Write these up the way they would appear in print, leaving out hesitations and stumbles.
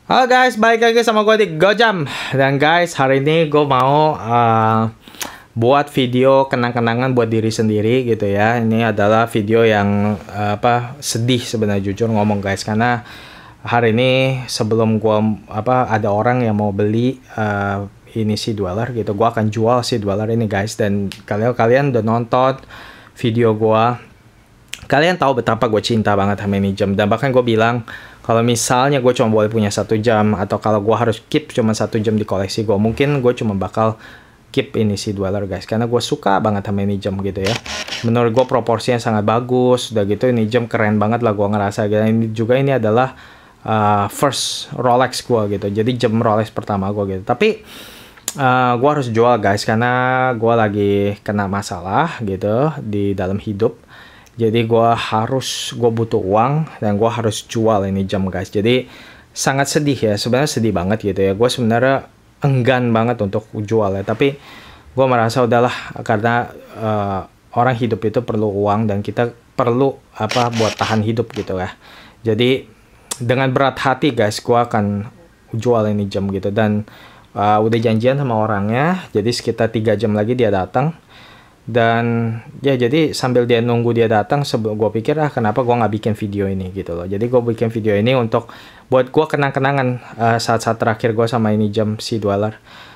Halo guys, balik lagi sama gue di Gojam. Dan guys, hari ini gue mau buat video kenang-kenangan buat diri sendiri gitu ya. Ini adalah video yang sedih sebenarnya, jujur ngomong guys, karena hari ini sebelum gue ada orang yang mau beli ini si Dweller gitu, gue akan jual si Dweller ini guys. Dan kalian udah nonton video gue, kalian tahu betapa gue cinta banget sama ini jam. Dan bahkan gue bilang kalau misalnya gue cuma boleh punya 1 jam, atau kalau gue harus keep cuma 1 jam di koleksi gue, mungkin gue cuma bakal keep ini si Dweller guys, karena gue suka banget sama ini jam gitu ya. Menurut gue proporsinya sangat bagus, udah gitu ini jam keren banget lah gue ngerasa gitu. Ini juga ini adalah first Rolex gue gitu, jadi jam Rolex pertama gue gitu. Tapi gue harus jual guys, karena gue lagi kena masalah gitu di dalam hidup. Jadi gue butuh uang dan gue harus jual ini jam guys. Jadi sangat sedih ya, sebenarnya sedih banget gitu ya. Gue sebenarnya enggan banget untuk jual ya, tapi gue merasa udahlah, karena orang hidup itu perlu uang dan kita perlu buat tahan hidup gitu ya. Jadi dengan berat hati guys, gue akan jual ini jam gitu. Dan udah janjian sama orangnya, jadi sekitar 3 jam lagi dia datang. Dan ya, jadi sambil dia nunggu dia datang, gue pikir kenapa gue nggak bikin video ini gitu loh. Jadi gue bikin video ini untuk buat gue kenang-kenangan saat-saat terakhir gue sama ini jam si Dweller.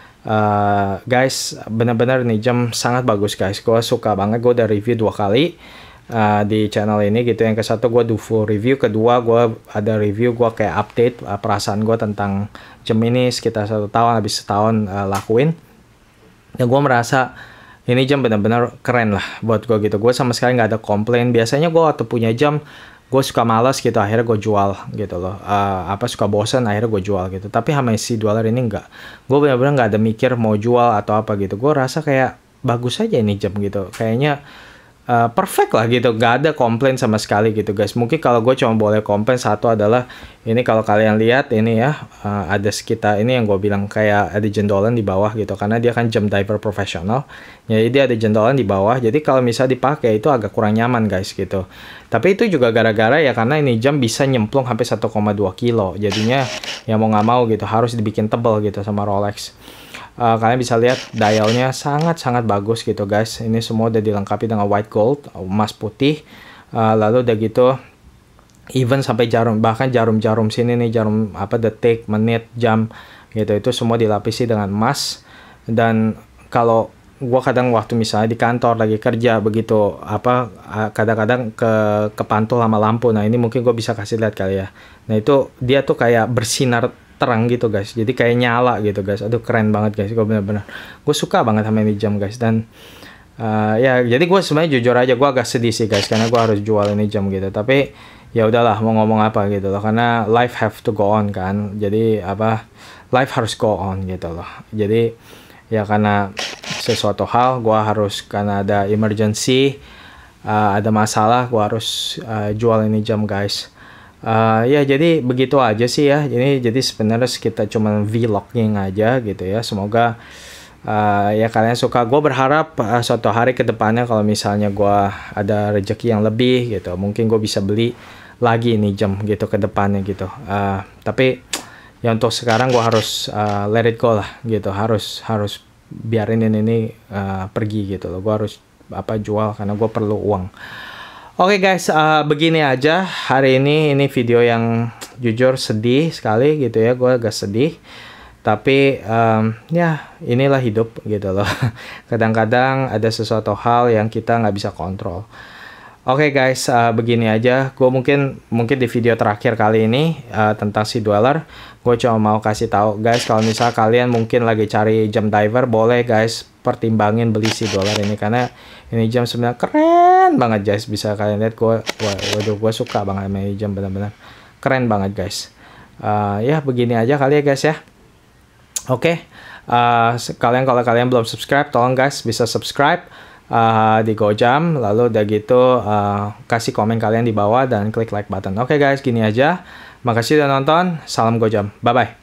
Guys, bener-bener nih jam sangat bagus guys. Gue suka banget. Gue udah review 2 kali di channel ini gitu. Yang ke satu gue do full review, kedua gue ada review, gue kayak update perasaan gue tentang jam ini sekitar 1 tahun, habis setahun lakuin. Dan gue merasa ini jam benar-benar keren lah buat gue gitu. Gue sama sekali nggak ada komplain. Biasanya gue waktu punya jam, gue suka malas gitu, akhirnya gue jual gitu loh. Suka bosan, akhirnya gue jual gitu. Tapi sama si Dweller ini enggak. Gue benar-benar nggak ada mikir mau jual atau apa gitu. Gue rasa kayak bagus aja ini jam gitu. Kayaknya perfect lah gitu, gak ada komplain sama sekali gitu guys. Mungkin kalau gue cuma boleh komplain satu adalah ini, kalau kalian lihat ini ya, ada sekitar ini yang gue bilang kayak ada jendolan di bawah gitu, karena dia kan jam diver profesional, jadi dia ada jendolan di bawah. Jadi kalau misalnya dipakai itu agak kurang nyaman guys gitu. Tapi itu juga gara-gara ya karena ini jam bisa nyemplung sampai 1,2 kilo, jadinya ya mau nggak mau gitu harus dibikin tebal gitu sama Rolex. Kalian bisa lihat dialnya sangat-sangat bagus gitu guys. Ini semua udah dilengkapi dengan white gold, emas putih. Lalu udah gitu even sampai jarum, bahkan jarum-jarum sini nih, jarum detik, menit, jam gitu, itu semua dilapisi dengan emas. Dan kalau gua kadang waktu misalnya di kantor lagi kerja begitu, kadang-kadang kepantul sama lampu. Nah ini mungkin gue bisa kasih lihat kali ya. Nah itu dia tuh kayak bersinar terang gitu guys, jadi kayak nyala gitu guys. Aduh keren banget guys, gue bener-bener gue suka banget sama ini jam guys. Dan ya jadi gue sebenarnya jujur aja gue agak sedih sih guys, karena gue harus jual ini jam gitu. Tapi ya udahlah, mau ngomong apa gitu loh, karena life have to go on kan. Jadi life harus go on gitu loh. Jadi ya karena sesuatu hal gue harus, karena ada emergency, ada masalah, gue harus jual ini jam guys. Ya jadi begitu aja sih ya. Ini jadi sebenarnya kita cuma vlogging aja gitu ya. Semoga ya kalian suka. Gue berharap suatu hari ke depannya kalau misalnya gue ada rezeki yang lebih gitu, mungkin gue bisa beli lagi ini jam gitu ke depannya gitu. Tapi ya untuk sekarang gue harus let it go lah gitu. Harus biarin ini pergi gitu loh. Gue harus jual karena gue perlu uang. Oke guys, begini aja hari ini video yang jujur sedih sekali gitu ya. Gue agak sedih, tapi ya inilah hidup gitu loh. Kadang-kadang ada sesuatu hal yang kita nggak bisa kontrol. Oke guys, begini aja. Gue mungkin di video terakhir kali ini tentang si Dweller, gue cuma mau kasih tahu guys, kalau misal kalian mungkin lagi cari jam diver, boleh guys pertimbangin beli si Dweller ini, karena ini jam sebenarnya keren banget guys. Bisa kalian lihat, gue suka banget sama ini jam, benar-benar keren banget guys. Ya begini aja kali ya guys ya. Oke, kalau kalian belum subscribe, tolong guys bisa subscribe di Gojam. Lalu udah gitu kasih komen kalian di bawah dan klik like button. Oke guys, gini aja. Makasih udah nonton. Salam Gojam. Bye bye.